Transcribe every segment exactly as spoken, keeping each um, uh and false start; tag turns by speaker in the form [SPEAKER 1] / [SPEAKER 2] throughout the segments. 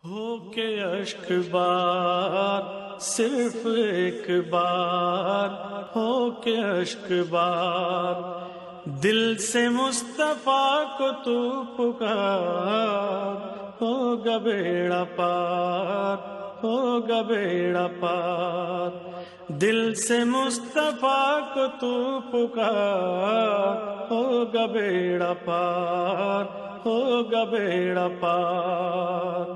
[SPEAKER 1] ہو کے اشک بار صرف ایک بار، ہو کے اشک بار دل سے مصطفیٰ کو تو پکار، ہوگا بیڑا پار، ہوگا بیڑا پار دل سے مصطفیٰ کو تو پکار، ہوگا بیڑا پار، ہوگا بیڑا پار۔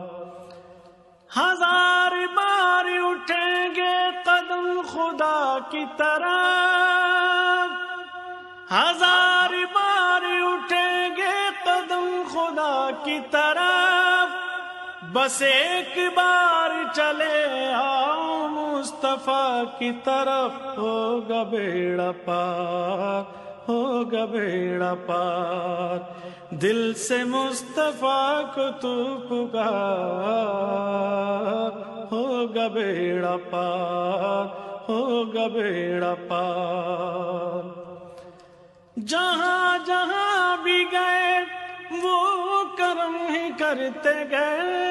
[SPEAKER 1] ہزار بار اٹھیں گے قدم خدا کی طرف، ہزار بار اٹھیں گے قدم خدا کی طرف، بس ایک بار چلے آؤ مصطفیٰ کی طرف، ہوگا بیڑا پار، ہوگا بیڑا پار دل سے مصطفیٰ کو تو پکار، ہوگا بیڑا پار، ہوگا بیڑا پار۔ جہاں جہاں بھی گئے وہ کرم ہی کرتے گئے،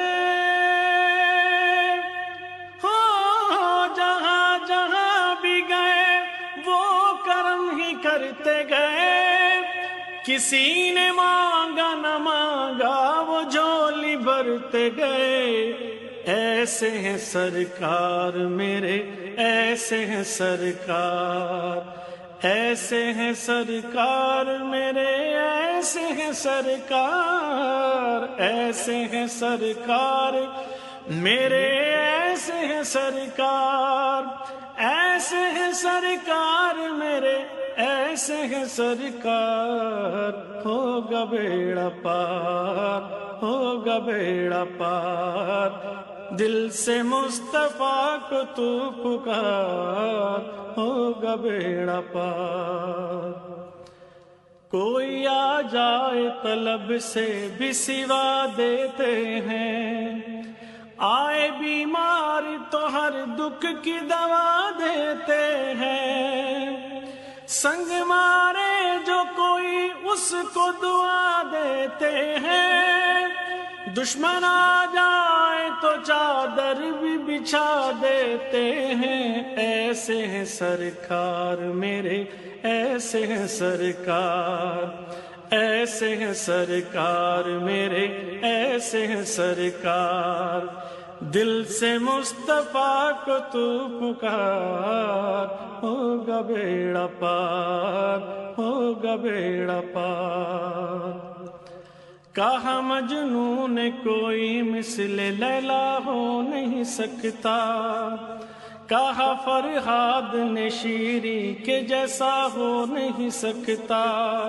[SPEAKER 1] ہاں جہاں جہاں بھی گئے وہ کرم ہی کرتے گئے، کسی نے مانگا نہ مانگا وہ جھولی بھرتے گئے۔ ایسے ہیں سرکار میرے، ایسے ہیں سرکار، ایسے ہیں سرکار میرے، ایسے ہیں سرکار، ایسے ہیں سرکار میرے، ایسے ہیں سرکار، ایسے ہیں سرکار میرے، ایسے ہیں سرکار، ہوگا بیڑا پار، ہوگا بیڑا پار دل سے مصطفیٰ کو تو پکار، ہوگا بیڑا پار۔ کوئی آ جائے طلب سے بھی سوا دیتے ہیں، آئے بیمار تو ہر دکھ کی دوا دیتے ہیں، سنگ مارے جو کوئی اس کو دعا دیتے ہیں، دشمن آ جائے تو چادر بھی بچھا دیتے ہیں۔ ایسے ہیں سرکار میرے، ایسے ہیں سرکار، ایسے ہیں سرکار میرے، ایسے ہیں سرکار دل سے مصطفیٰ کو تو پکار، ہوگا بیڑا پار، ہوگا بیڑا پار۔ کہا مجنون کوئی مثل لیلا ہو نہیں سکتا، کہا فرہاد نے شیری کے جیسا ہو نہیں سکتا،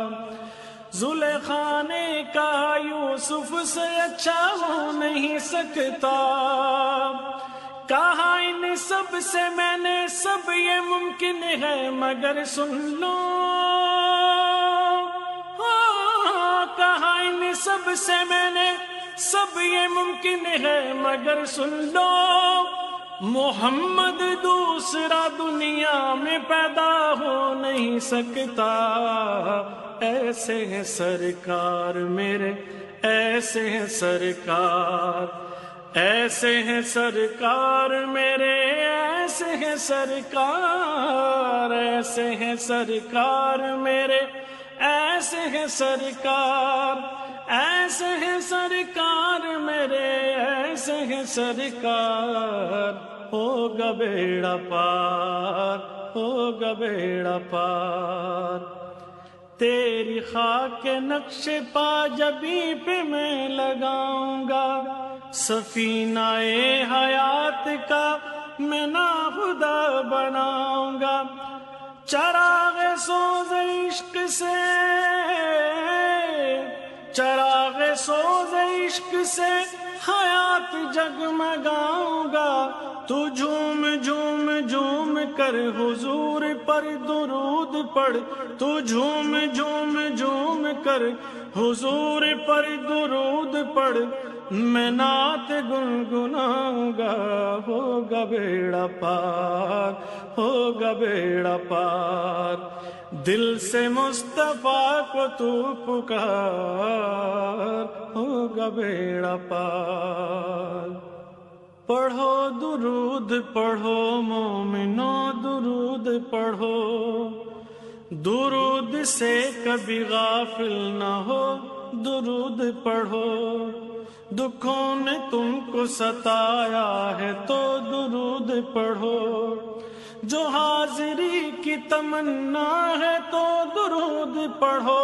[SPEAKER 1] زلیخا نے کہا یوسف سے اچھا ہو نہیں سکتا، کہا ان سب سے میں نے سب یہ ممکن ہے مگر سن لو، کہا ان سب سے میں نے سب یہ ممکن ہے مگر سن لو، محمد دوسرا دنیا میں پیدا ہو نہیں سکتا۔ ایسے ہیں سرکار میرے، ایسے ہیں سرکار، ایسے ہیں سرکار میرے، ایسے ہیں سرکار، ایسے ہیں سرکار میرے، ایسے ہیں سرکار، ایسے ہیں سرکار میرے، ایسے ہیں سرکار، ہوگا بیڑا پار، ہوگا بیڑا پار۔ تیری خاک نقش پا جبیں پہ میں لگاؤں گا، سفینہ حیات کا میں ناخدا بناؤں گا، چراغ سوز عشق سے، چراغ سوز عشق سے حیات جگمگاؤں گا، تو جھوم جھوم جھوم کر حضور پر درود پڑھ، تو جھوم جھوم جھوم کر حضور پر درود پڑھ، میں نعت گنگناؤں گا، ہوگا بیڑا پار، ہوگا بیڑا پار دل سے مصطفیٰ کو تو پکار، ہوگا بیڑا پار۔ پڑھو درود پڑھو مومنو درود پڑھو، درود سے کبھی غافل نہ ہو، درود پڑھو، دکھوں نے تم کو ستایا ہے تو درود پڑھو، جو حاضری کی تمنا ہے تو درود پڑھو،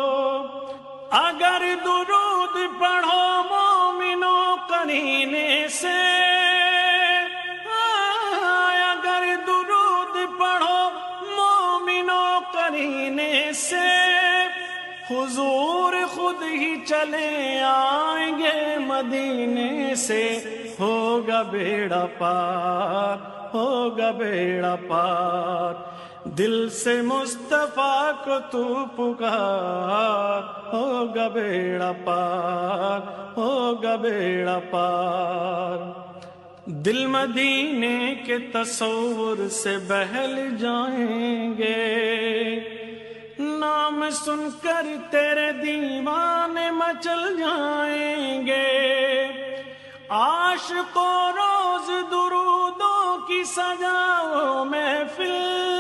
[SPEAKER 1] اگر درود پڑھو مومنو قرینے سے، اگر درود پڑھو مومنو قرینے سے، حضور خود ہی چلے آئیں گے مدینے سے، ہوگا بیڑا پار، ہوگا بیڑا پار، دل سے مصطفیٰ کو تو پکار، ہوگا بیڑا پار، ہوگا بیڑا پار، دل مدینے کے تصور سے بہل جائیں گے، نام سن کر تیرے دیوانے مچل جائیں گے، عاشقوں روز درودوں کی سجاؤ محفل،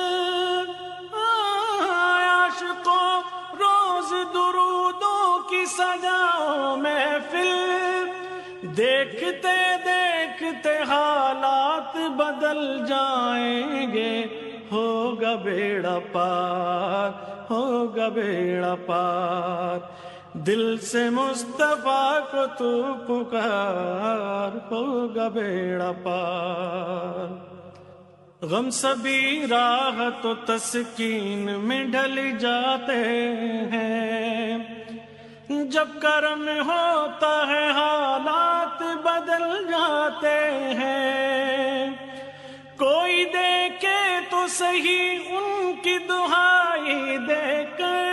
[SPEAKER 1] عاشقوں روز درودوں کی سجاؤ محفل، دیکھتے دیکھتے حالات بدل جائیں گے، ہوگا بیڑا پار، ہوگا بیڑا پار، دل سے مصطفیٰ کو تو پکار، ہوگا بیڑا پار، غم سبھی راحت و تسکین میں ڈھل جاتے ہیں، جب کرم ہوتا ہے حالات بدل جاتے ہیں، کوئی دیکھے تو صحیح ان کی دہائی دے کر،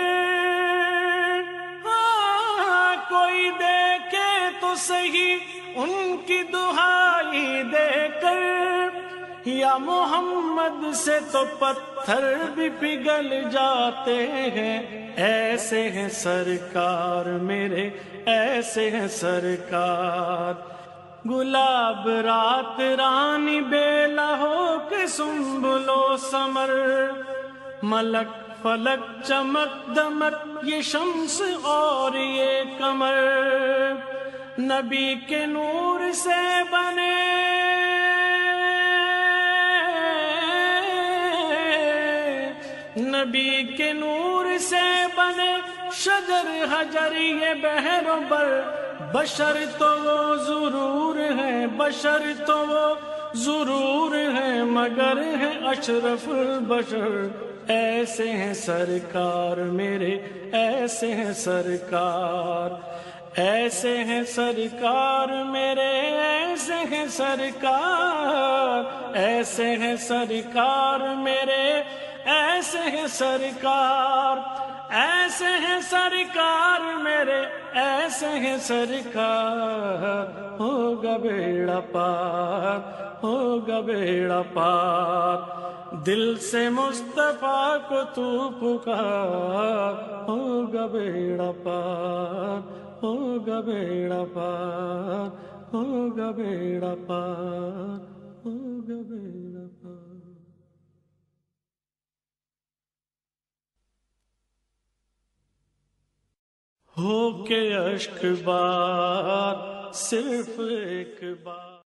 [SPEAKER 1] ہاں کوئی دیکھے تو صحیح ان کی دہائی دے کر، یا محمد سے تو پتھر بھی پگھل جاتے ہیں، ایسے ہیں سرکار میرے، ایسے ہیں سرکار، گلاب رات رانی بیلا ہو کے سنبلو سمر، ملک فلک چمک دمک یہ شمس اور یہ قمر، نبی کے نور سے بنے، نبی کے نور سے بنے شجر حجر یہ بحر و بر، بشر تو وہ ضرور ہے، بشر تو وہ ضرور ہے، مگر ہے اشرف البشر، ایسے ہیں سرکار میرے، ایسے ہیں سرکار، ایسے ہیں سرکار میرے، ایسے ہیں سرکار، ایسے ہیں سرکار میرے، ایسے ہیں سرکار، ایسے ہیں سرکار میرے، ایسے ہیں سرکار، ہوگا بیڑا پار، ہوگا بیڑا پار، دل سے مصطفیٰ کو تو پکار، ہوگا بیڑا پار، ہوگا بیڑا پار، ہوگا بیڑا پار، ہوگا بیڑا پار۔ ہو کے اشک بار صرف ایک بار